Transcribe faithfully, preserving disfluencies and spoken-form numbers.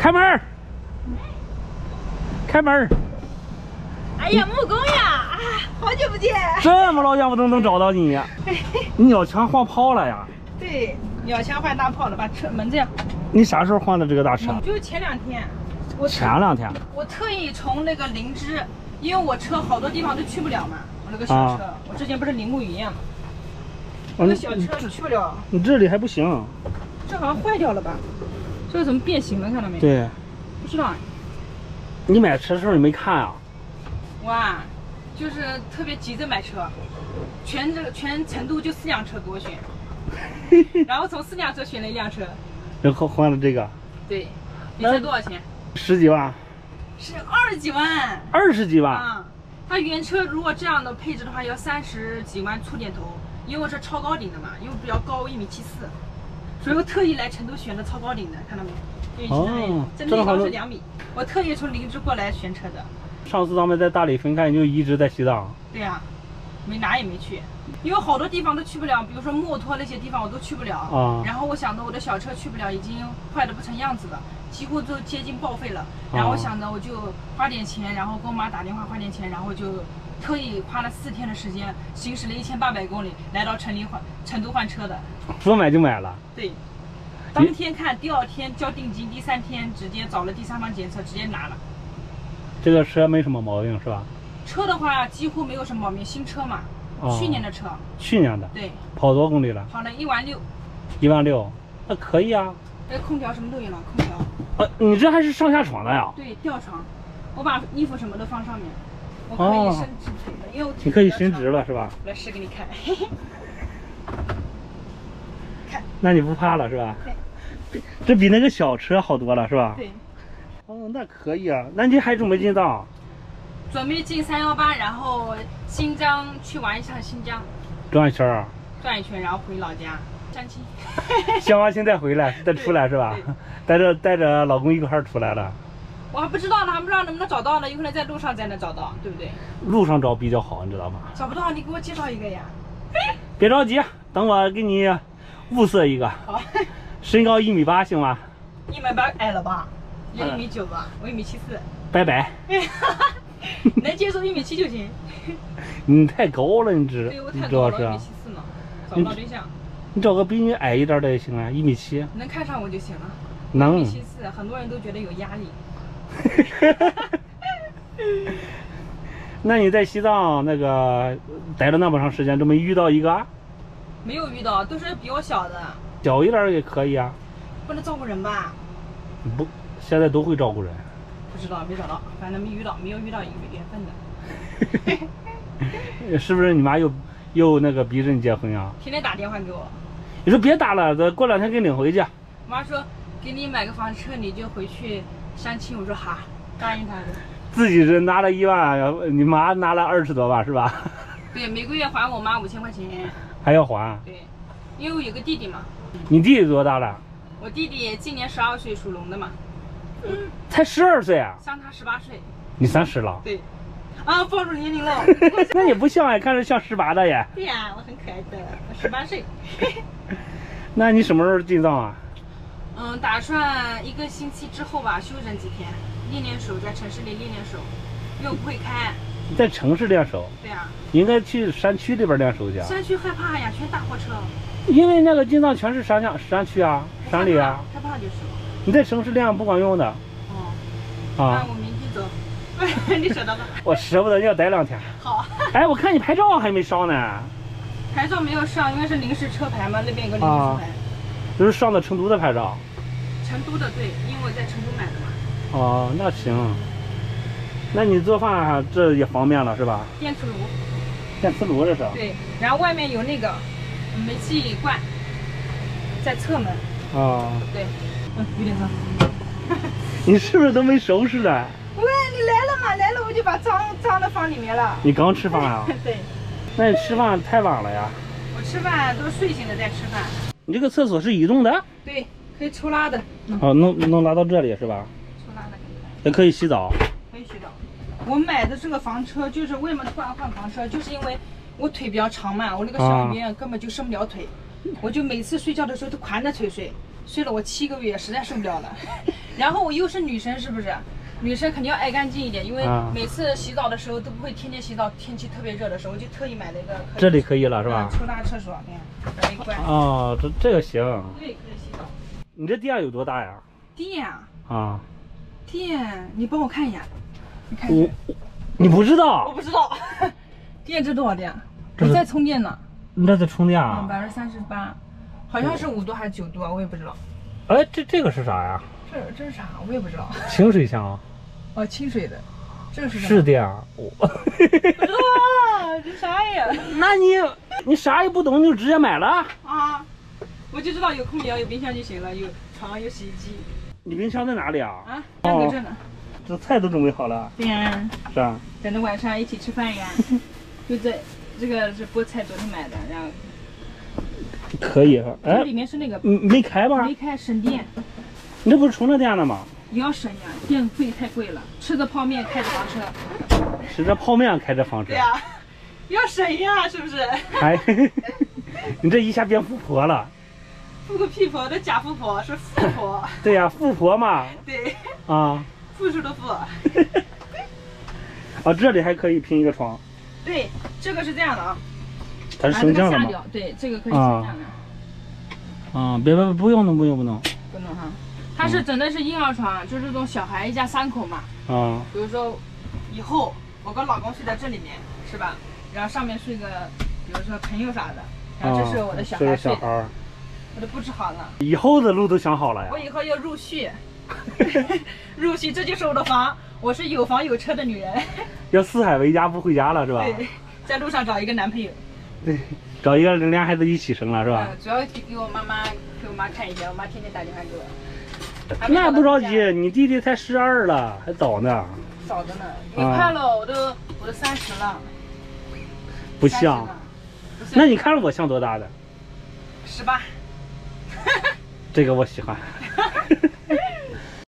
开门！开门！ 哎呀，木工呀，好久不见！ 这么老远我都能找到你呀！你鸟枪换炮了呀？ 对，鸟枪换大炮了，把车门这样。 你啥时候换的这个大车？ 嗯、就前两天。我前两天。 我特意从那个灵芝，因为我车好多地方都去不了嘛，我那个小车，啊、我之前不是铃木雨燕嘛，那个小车去不了。 你这里还不行。 这好像坏掉了吧？这个怎么变形了？看到没？ 对。 不知道。 你买车的时候你没看啊？ 哇，就是特别急着买车，全这个全成都就四辆车给我选，然后从四辆车选了一辆车， 然后换了这个。 对，你猜多少钱？ 十几万。 是二十几万。 二十几万。 啊、嗯，它原车如果这样的配置的话，要三十几万出点头，因为我是超高顶的嘛，因为比较高，一米七四，所以我特意来成都选的超高顶的，看到没？哦，这内高是两米，我特意从灵芝过来选车的。 上次咱们在大理分开，你就一直在西藏。 对呀、啊，没哪也没去，因为好多地方都去不了，比如说墨脱那些地方我都去不了。啊。然后我想着我的小车去不了，已经坏的不成样子了，几乎都接近报废了。然后我想着我就花点钱，然后跟我妈打电话花点钱，然后就特意花了四天的时间，行驶了一千八百公里，来到成都换成都换车的。 说买就买了。 对。当天看，第二天交定金，第三天直接找了第三方检测，直接拿了。 这个车没什么毛病是吧？ 车的话几乎没有什么毛病，新车嘛，哦、去年的车。 去年的。 对。跑多少公里了？ 跑了一万六。 一万六，那可以啊。 哎，空调什么都有了，空调。 呃，你这还是上下床的呀？ 对，吊床，我把衣服什么都放上面，我可以伸直腿的，因为我你可以伸直了是吧？ 我来试给你看。看。 那你不怕了是吧？对。这比那个小车好多了，是吧？ 对。 哦，那可以啊。那你还准备进藏？ 准备进三幺八，然后新疆去玩一下新疆。 转一圈啊？ 转一圈，然后回老家相亲。 相完亲再回来，再出来是吧？带着带着老公一块儿出来了。 我还不知道呢，还不知道能不能找到呢，有可能在路上才能找到，对不对？ 路上找比较好，你知道吗？ 找不到，你给我介绍一个呀。 别着急，等我给你物色一个。 好。 身高一米八行吗？ 一米八矮了吧？有一米九吧，我一米七四。 拜拜。 能接受一米七就行。 你太高了，你这。 对，我太高了，一米七四呢，找不到对象。 你找个比你矮一点的也行啊，一米七。 能看上我就行了。 能。 一米七四，很多人都觉得有压力。 那你在西藏那个待了那么长时间，都没遇到一个？ 没有遇到，都是比我小的。 小一点也可以啊。 不能照顾人吧？ 不，现在都会照顾人。 不知道，没找到，反正没遇到，没有遇到有缘分的。是不是你妈又又那个逼着你结婚啊？ 天天打电话给我。 你说别打了，过两天给你领回去。 妈说给你买个房车，你就回去相亲。我说好，答应她的。 自己是拿了一万，你妈拿了二十多万是吧？ 对，每个月还我妈五千块钱。 还要还？ 对，因为我有个弟弟嘛。 你弟弟多大了？ 我弟弟今年十二岁，属龙的嘛。 嗯，才十二岁啊？ 相差十八岁。 你三十了？ 对。啊，暴露年龄了。 那也不像呀，看着像十八的耶。 对呀、啊，我很可爱的，我十八岁。 那你什么时候进藏啊？ 嗯，打算一个星期之后吧，休整几天，练练手，在城市里练练手，因为我不会开。 在城市练手？ 对啊。 应该去山区里边练手去。 山区害怕呀，全大货车。 因为那个进藏全是山下山区啊，山里啊。 害怕就是了。 你在城市练不管用的。 哦。 啊。 那我明天走。你舍得吗？ 我舍不得，要待两天。 好。 哎，我看你牌照还没上呢。 牌照没有上，因为是临时车牌嘛，那边有个临时车牌。 啊、就是上的成都的牌照。 成都的对，因为我在成都买的嘛。 哦，那行。那你做饭这也方便了是吧？ 电磁炉。 电磁炉这是。 对，然后外面有那个煤气罐，在侧门。 哦。 对，嗯，有点脏。 你是不是都没收拾的？ 喂，你来了嘛？来了我就把脏脏的放里面了。 你刚吃饭啊？ 对。 那你吃饭太晚了呀。 我吃饭都睡醒了再吃饭。 你这个厕所是移动的？ 对，可以抽拉的。 嗯、哦，能能拉到这里是吧？ 抽拉的。 也可以洗澡。 可以洗澡。我买的这个房车就是为什么突然换房车，就是因为我腿比较长嘛，我那个小医院根本就伸不了腿，啊、我就每次睡觉的时候都盘着腿睡，睡了我七个月，实在受不了了。 然后我又是女生，是不是？女生肯定要爱干净一点，因为每次洗澡的时候都不会天天洗澡，天气特别热的时候，我就特意买了一个。 这里可以了是吧？ 抽大厕所，你看，这一关。 哦，这这个行。 对，可以洗澡。 你这店有多大呀？ 店啊。 啊。 店，你帮我看一眼。你看一下。 我，你不知道？ 我不知道。电这多少电？我在充电呢。 你这在充电啊？ 百分之三十八，好像是五度还是九度啊？我也不知道。 哎，这这个是啥呀？ 这这是啥？我也不知道。 清水箱。 哦，清水的。这个是啥？ 是的呀。我不知道啊，这啥呀？ 那你你啥也不懂，你就直接买了？ 啊，我就知道有空调、有冰箱就行了，有床、有洗衣机。 你冰箱在哪里啊？ 啊，两个这呢。 这菜都准备好了。 对呀。 是啊。 等着晚上一起吃饭呀。就这，这个是菠菜，昨天买的，然后。 可以。哎， 这里面是那个。 没开吗？ 没开，省电。 你这不是充着电的吗？ 也要省呀，电费太贵了。吃着泡面开着房车。 吃着泡面开着房车。 对呀，要省呀，是不是？ 还，你这一下变富婆了。 富个屁婆，这假富婆是富婆。 对呀，富婆嘛。 对。 啊。 富庶的富。 啊，这里还可以拼一个床。 对，这个是这样的啊。 它是升降的吗？ 对，这个可以升降的。啊，别别不用弄，不用不弄。 不弄哈。它是整的是婴儿床，就是这种小孩一家三口嘛。 啊。 比如说，以后我跟老公睡在这里面，是吧？然后上面睡个，比如说朋友啥的。然后这是我的小孩睡的。我都布置好了。 以后的路都想好了呀。 我以后要入赘。入赘，这就是我的房。我是有房有车的女人。 要四海为家不回家了是吧？ 对，在路上找一个男朋友。 对，找一个俩孩子一起生了是吧？ 嗯，主要给我妈妈给我妈看一下，我妈天天打电话给我。 那不着急，你弟弟才十二了，还早呢。 早着呢，你快了，我都我都三十了。 不像。那你看着我像多大的？ 十八。 这个我喜欢。